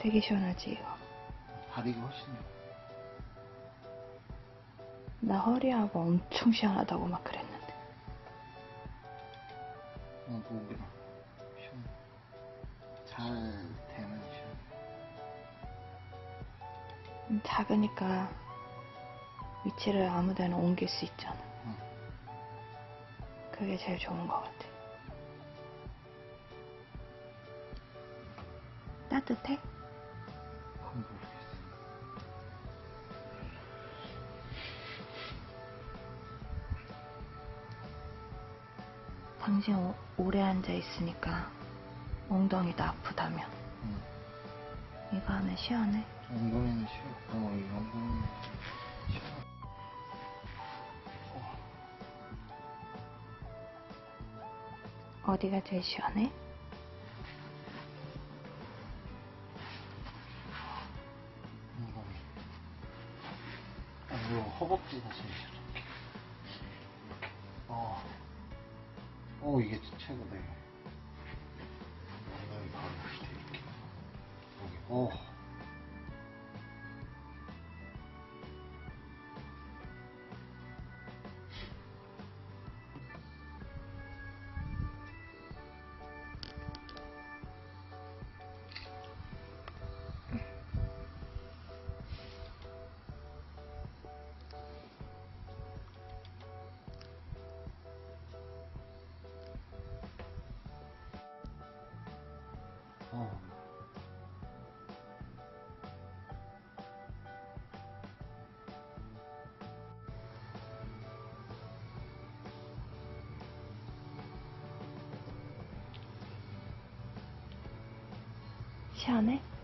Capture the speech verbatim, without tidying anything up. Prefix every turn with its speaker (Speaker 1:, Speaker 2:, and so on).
Speaker 1: 되게 시원하지 이거.
Speaker 2: 다리가 훨씬 좋아.
Speaker 1: 나 허리하고 엄청 시원하다고 막 그랬는데.
Speaker 2: 어, 목이랑 시원해. 잘 되면 시원해.
Speaker 1: 음, 작으니까 위치를 아무데나 옮길 수 있잖아.
Speaker 2: 응.
Speaker 1: 그게 제일 좋은 것 같아. 따뜻해?
Speaker 2: 그건 모르겠어.
Speaker 1: 당신 오, 오래 앉아 있으니까 엉덩이도 아프다며.
Speaker 2: 응.
Speaker 1: 이거 하면 시원해?
Speaker 2: 엉덩이는 시원. 어, 이 엉덩이는 시원. 어.
Speaker 1: 어디가 제일 시원해?
Speaker 2: 엉덩이. 아, 이거 허벅지가 제일 시원. 어. 어, 이게 최고다, 이거. 엉덩이 바로 밑에 이렇게. 여기, 어. 어.
Speaker 1: 시원해?